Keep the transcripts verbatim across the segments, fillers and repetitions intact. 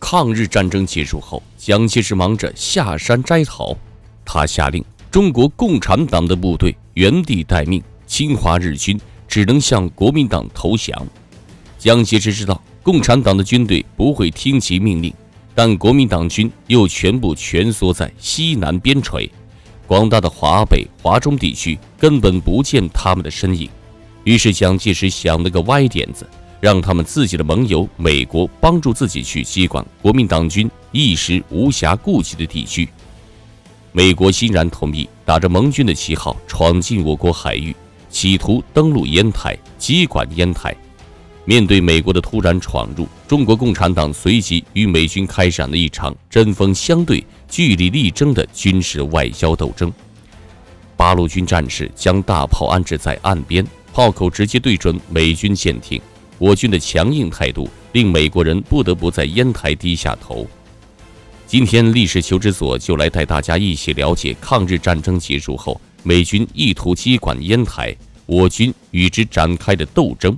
抗日战争结束后，蒋介石忙着下山摘桃，他下令中国共产党的部队原地待命，侵华日军只能向国民党投降。蒋介石知道共产党的军队不会听其命令，但国民党军又全部蜷缩在西南边陲，广大的华北、华中地区根本不见他们的身影。于是蒋介石想了个歪点子，让他们自己的盟友美国帮助自己去接管国民党军一时无暇顾及的地区。美国欣然同意，打着盟军的旗号闯进我国海域，企图登陆烟台，接管烟台。面对美国的突然闯入，中国共产党随即与美军开展了一场针锋相对、据理力争的军事外交斗争。八路军战士将大炮安置在岸边，炮口直接对准美军舰艇。我军的强硬态度令美国人不得不在烟台低下头。今天历史求知所就来带大家一起了解抗日战争结束后，美军意图接管烟台，我军与之展开的斗争。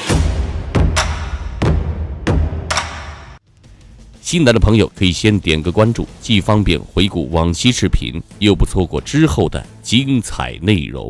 新来的朋友可以先点个关注，既方便回顾往期视频，又不错过之后的精彩内容。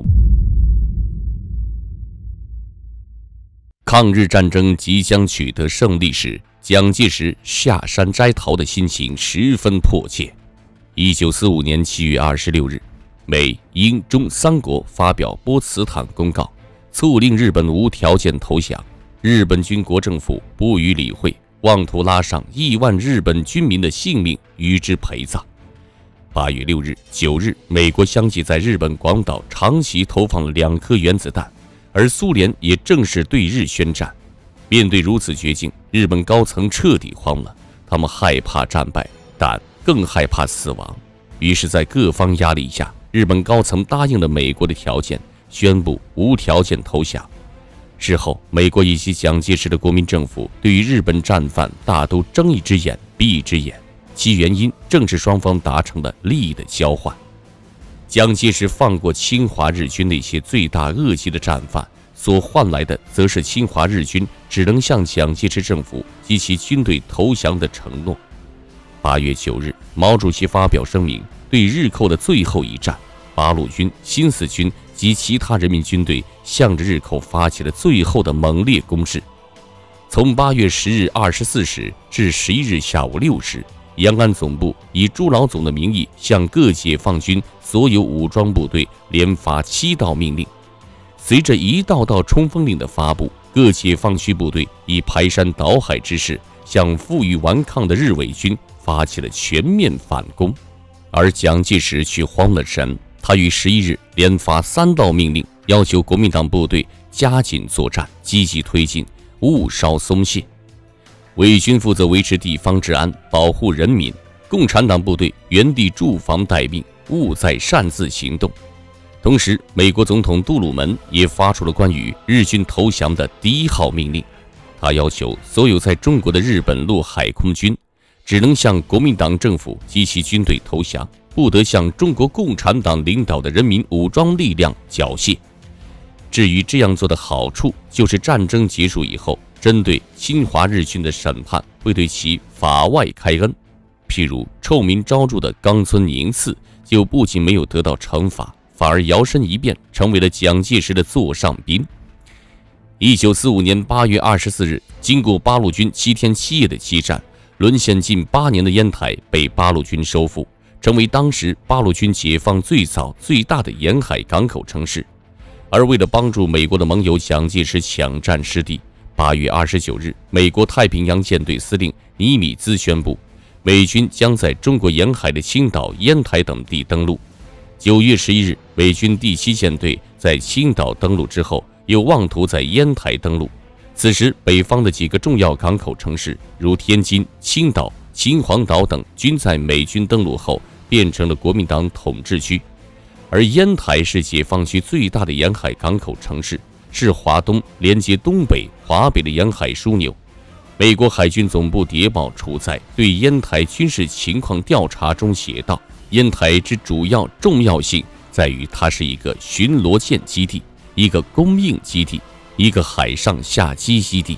抗日战争即将取得胜利时，蒋介石下山摘桃的心情十分迫切。一九四五年七月二十六日，美、英、中三国发表波茨坦公告，促令日本无条件投降。日本军国政府不予理会，妄图拉上亿万日本军民的性命与之陪葬。八月六日、九日，美国相继在日本广岛长崎投放了两颗原子弹，而苏联也正式对日宣战。面对如此绝境，日本高层彻底慌了，他们害怕战败，但更害怕死亡。于是，在各方压力下，日本高层答应了美国的条件，宣布无条件投降。事后，美国以及蒋介石的国民政府对于日本战犯大都睁一只眼闭一只眼，其原因正是双方达成了利益的交换。蒋介石放过侵华日军那些罪大恶极的战犯，所换来的则是侵华日军只能向蒋介石政府及其军队投降的承诺。八月九日，毛主席发表声明，对日寇的最后一战，八路军、新四军及其他人民军队向着日寇发起了最后的猛烈攻势。从八月十日二十四时至十一日下午六时，延安总部以朱老总的名义向各解放军所有武装部队连发七道命令。随着一道道冲锋令的发布，各解放区部队以排山倒海之势向负隅顽抗的日伪军发起了全面反攻。而蒋介石却慌了神，他于十一日连发三道命令，要求国民党部队加紧作战，积极推进，勿稍松懈。伪军负责维持地方治安，保护人民；共产党部队原地驻防待命，勿再擅自行动。同时，美国总统杜鲁门也发出了关于日军投降的第一号命令，他要求所有在中国的日本陆海空军只能向国民党政府及其军队投降，不得向中国共产党领导的人民武装力量缴械。至于这样做的好处，就是战争结束以后，针对侵华日军的审判会对其法外开恩。譬如臭名昭著的冈村宁次，就不仅没有得到惩罚，反而摇身一变成为了蒋介石的座上宾。一九四五年八月二十四日，经过八路军七天七夜的激战，沦陷近八年的烟台被八路军收复，成为当时八路军解放最早最大的沿海港口城市。而为了帮助美国的盟友蒋介石抢占失地，八月二十九日，美国太平洋舰队司令尼米兹宣布，美军将在中国沿海的青岛、烟台等地登陆。九月十一日，美军第七舰队在青岛登陆之后，又妄图在烟台登陆。此时，北方的几个重要港口城市，如天津、青岛、秦皇岛等，均在美军登陆后变成了国民党统治区。而烟台是解放区最大的沿海港口城市，是华东连接东北、华北的沿海枢纽。美国海军总部谍报处在对烟台军事情况调查中写道，烟台之主要重要性在于它是一个巡逻舰基地，一个供应基地，一个海上下基基地，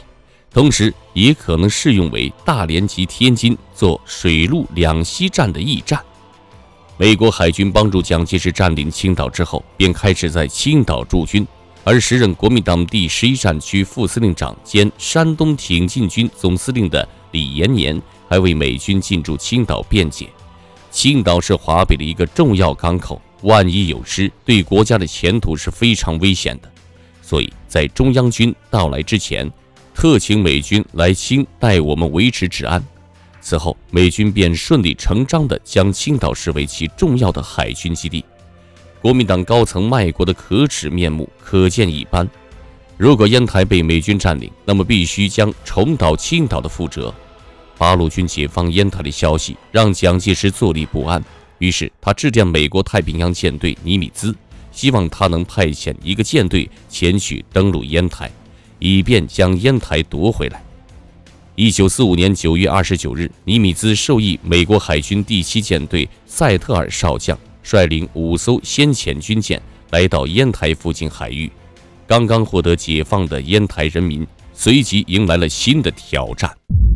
同时也可能适用为大连及天津做水陆两栖战的驿站。美国海军帮助蒋介石占领青岛之后，便开始在青岛驻军，而时任国民党第十一战区副司令长兼山东挺进军总司令的李延年还为美军进驻青岛辩解。青岛是华北的一个重要港口，万一有失，对国家的前途是非常危险的。所以在中央军到来之前，特请美军来青代我们维持治安。此后，美军便顺理成章地将青岛视为其重要的海军基地。国民党高层卖国的可耻面目可见一斑。如果烟台被美军占领，那么必须将重蹈青岛的覆辙。八路军解放烟台的消息让蒋介石坐立不安，于是他致电美国太平洋舰队尼米兹，希望他能派遣一个舰队前去登陆烟台，以便将烟台夺回来。一九四五年九月二十九日，尼米兹授意美国海军第七舰队塞特尔少将率领五艘先遣军舰来到烟台附近海域。刚刚获得解放的烟台人民随即迎来了新的挑战。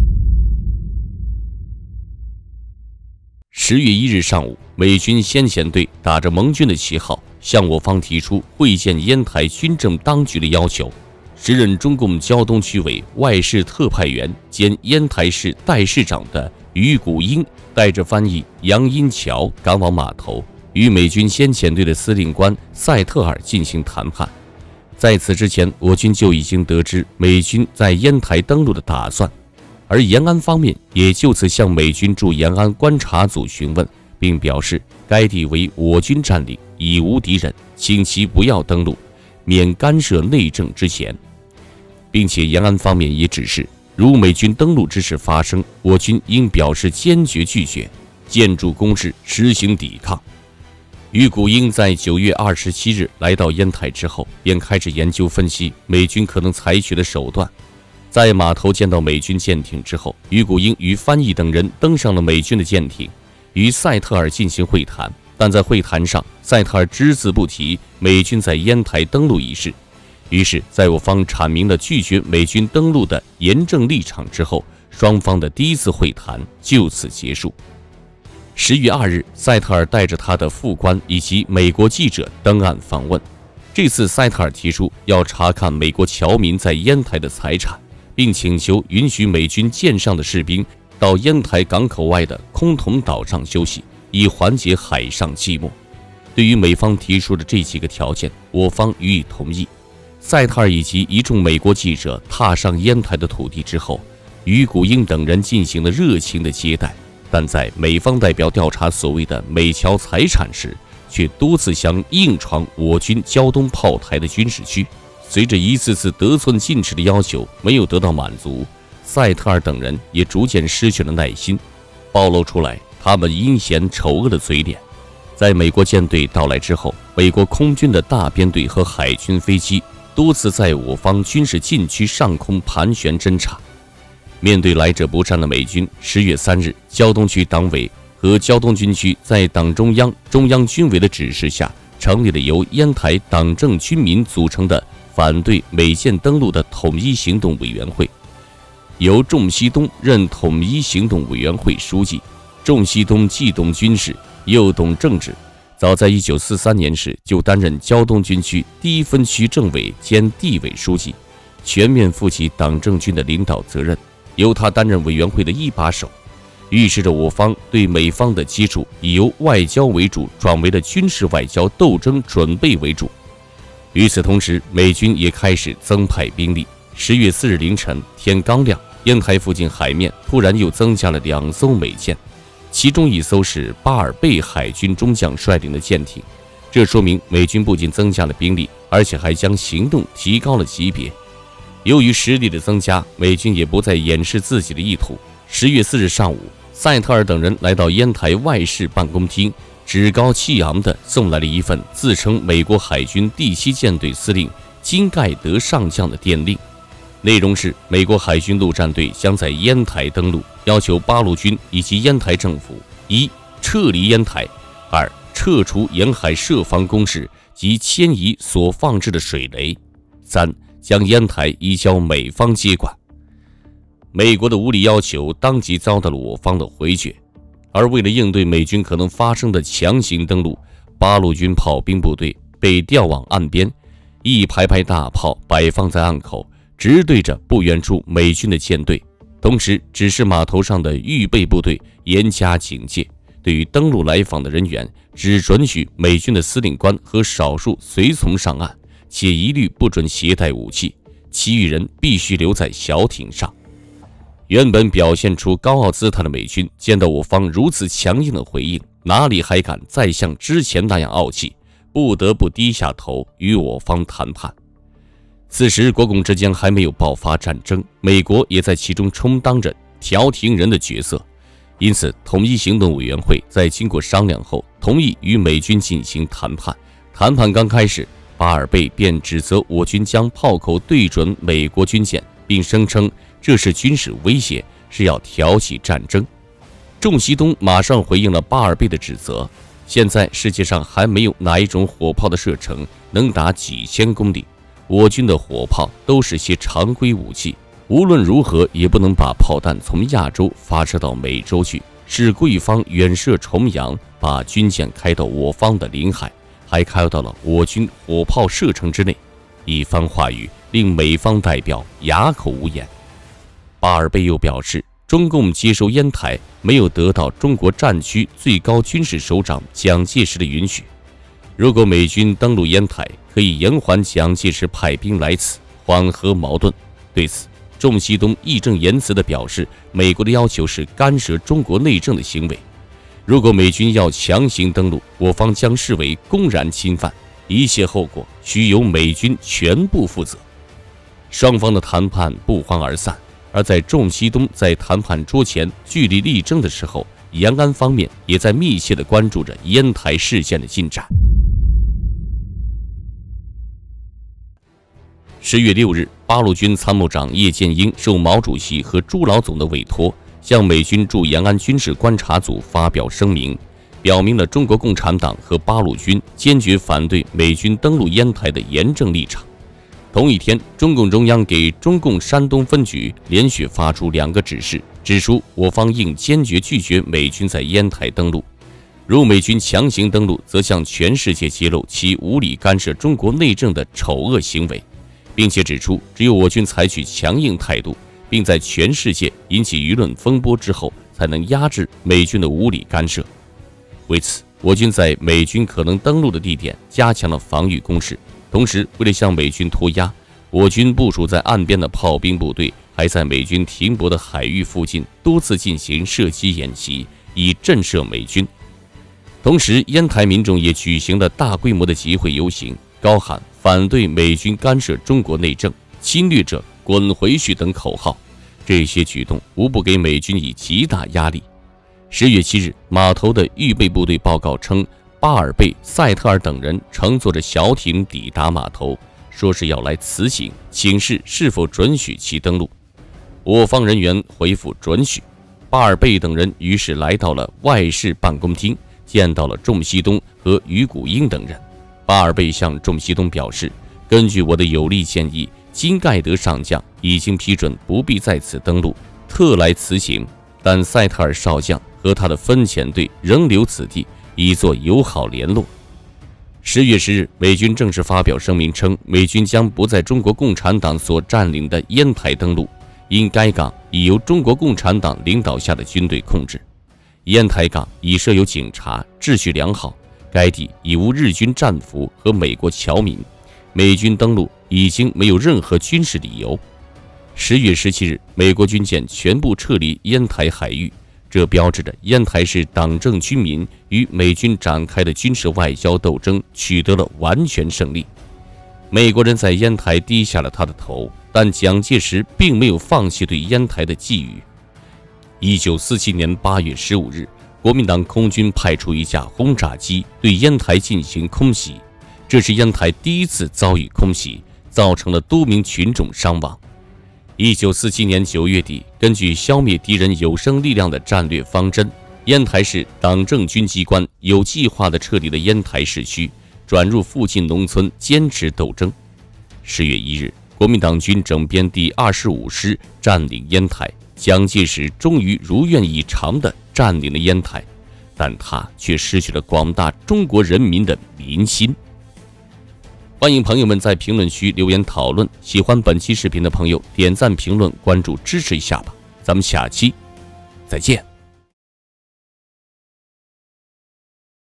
十月一日上午，美军先遣队打着盟军的旗号，向我方提出会见烟台军政当局的要求。时任中共胶东区委外事特派员兼烟台市代市长的于谷英带着翻译杨荫桥赶往码头，与美军先遣队的司令官塞特尔进行谈判。在此之前，我军就已经得知美军在烟台登陆的打算，而延安方面也就此向美军驻延安观察组询问，并表示该地为我军占领，已无敌人，请其不要登陆，免干涉内政之嫌。并且延安方面也指示，如美军登陆之事发生，我军应表示坚决拒绝，建筑工事实行抵抗。于谷英在九月二十七日来到烟台之后，便开始研究分析美军可能采取的手段。在码头见到美军舰艇之后，于谷英与翻译等人登上了美军的舰艇，与塞特尔进行会谈。但在会谈上，塞特尔只字不提美军在烟台登陆一事。于是，在我方阐明了拒绝美军登陆的严正立场之后，双方的第一次会谈就此结束。十月二日，塞特尔带着他的副官以及美国记者登岸访问。这次塞特尔提出要查看美国侨民在烟台的财产，并请求允许美军舰上的士兵到烟台港口外的空统岛上休息，以缓解海上寂寞。对于美方提出的这几个条件，我方予以同意。塞特尔以及一众美国记者踏上烟台的土地之后，于谷英等人进行了热情的接待，但在美方代表调查所谓的美侨财产时，却多次想硬闯我军胶东炮台的军事区。随着一次次得寸进尺的要求没有得到满足，塞特尔等人也逐渐失去了耐心，暴露出来他们阴险丑恶的嘴脸。在美国舰队到来之后，美国空军的大编队和海军飞机多次在我方军事禁区上空盘旋侦察。面对来者不善的美军，十月三日，胶东区党委和胶东军区在党中央、中央军委的指示下，成立了由烟台党政军民组成的反对美舰登陆的统一行动委员会，由仲熙东任统一行动委员会书记。仲熙东既懂军事，又懂政治。早在一九四三年时就担任胶东军区第一分区政委兼地委书记，全面负起党政军的领导责任，由他担任委员会的一把手，预示着我方对美方的接触已由外交为主转为了军事外交斗争准备为主。与此同时，美军也开始增派兵力。十月四日凌晨，天刚亮，烟台附近海面突然又增加了两艘美舰，其中一艘是巴尔贝海军中将率领的舰艇，这说明美军不仅增加了兵力，而且还将行动提高了级别。由于实力的增加，美军也不再掩饰自己的意图。十月四日上午，塞特尔等人来到烟台外事办公厅，趾高气昂地送来了一份自称美国海军第七舰队司令金盖德上将的电令。内容是美国海军陆战队将在烟台登陆，要求八路军以及烟台政府：一、撤离烟台；二、撤除沿海设防工事及迁移所放置的水雷；三、将烟台移交美方接管。 美国的无理要求当即遭到了我方的回绝。而为了应对美军可能发生的强行登陆，八路军炮兵部队被调往岸边，一排排大炮摆放在岸口，直对着不远处美军的舰队，同时指示码头上的预备部队严加警戒，对于登陆来访的人员，只准许美军的司令官和少数随从上岸，且一律不准携带武器，其余人必须留在小艇上。原本表现出高傲姿态的美军，见到我方如此强硬的回应，哪里还敢再像之前那样傲气，不得不低下头与我方谈判。此时国共之间还没有爆发战争，美国也在其中充当着调停人的角色，因此统一行动委员会在经过商量后，同意与美军进行谈判。谈判刚开始，巴尔贝便指责我军将炮口对准美国军舰，并声称这是军事威胁，是要挑起战争。仲希东马上回应了巴尔贝的指责，现在世界上还没有哪一种火炮的射程能达几千公里，我军的火炮都是些常规武器，无论如何也不能把炮弹从亚洲发射到美洲去，是贵方远涉重洋，把军舰开到我方的领海，还开到了我军火炮射程之内。一番话语令美方代表哑口无言。巴尔贝又表示，中共接收烟台没有得到中国战区最高军事首长蒋介石的允许，如果美军登陆烟台，可以延缓蒋介石派兵来此，缓和矛盾。对此，仲希东义正言辞地表示，美国的要求是干涉中国内政的行为，如果美军要强行登陆，我方将视为公然侵犯，一切后果需由美军全部负责。双方的谈判不欢而散。而在仲希东在谈判桌前据理力争的时候，延安方面也在密切地关注着烟台事件的进展。十月六日，八路军参谋长叶剑英受毛主席和朱老总的委托，向美军驻延安军事观察组发表声明，表明了中国共产党和八路军坚决反对美军登陆烟台的严正立场。同一天，中共中央给中共山东分局连续发出两个指示，指出我方应坚决拒绝美军在烟台登陆，如美军强行登陆，则向全世界揭露其无理干涉中国内政的丑恶行为，并且指出，只有我军采取强硬态度，并在全世界引起舆论风波之后，才能压制美军的无理干涉。为此，我军在美军可能登陆的地点加强了防御工事。同时，为了向美军脱押，我军部署在岸边的炮兵部队还在美军停泊的海域附近多次进行射击演习，以震慑美军。同时，烟台民众也举行了大规模的集会游行，高喊反对美军干涉中国内政、侵略者滚回去等口号。这些举动无不给美军以极大压力。十月七日，码头的预备部队报告称，巴尔贝、塞特尔等人乘坐着小艇抵达码头，说是要来辞行，请示是否准许其登陆。我方人员回复准许。巴尔贝等人于是来到了外事办公厅，见到了仲希东和于谷英等人。巴尔贝向仲希东表示，根据我的有力建议，金盖德上将已经批准不必在此登陆，特来辞行，但塞特尔少将和他的分遣队仍留此地，以作友好联络。十月十日，美军正式发表声明称，美军将不在中国共产党所占领的烟台登陆，因该港已由中国共产党领导下的军队控制。烟台港已设有警察，秩序良好，该地已无日军战俘和美国侨民，美军登陆已经没有任何军事理由。十月十七日，美国军舰全部撤离烟台海域，这标志着烟台市党政军民与美军展开的军事外交斗争取得了完全胜利。美国人在烟台低下了他的头，但蒋介石并没有放弃对烟台的觊觎。一九四七年八月十五日，国民党空军派出一架轰炸机对烟台进行空袭，这是烟台第一次遭遇空袭，造成了多名群众伤亡。一九四七年九月底，根据消灭敌人有生力量的战略方针，烟台市党政军机关有计划地撤离了烟台市区，转入附近农村坚持斗争。十月一日，国民党军整编第二十五师占领烟台， 蒋介石终于如愿以偿地占领了烟台，但他却失去了广大中国人民的民心。欢迎朋友们在评论区留言讨论，喜欢本期视频的朋友点赞、评论、关注支持一下吧。咱们下期再见。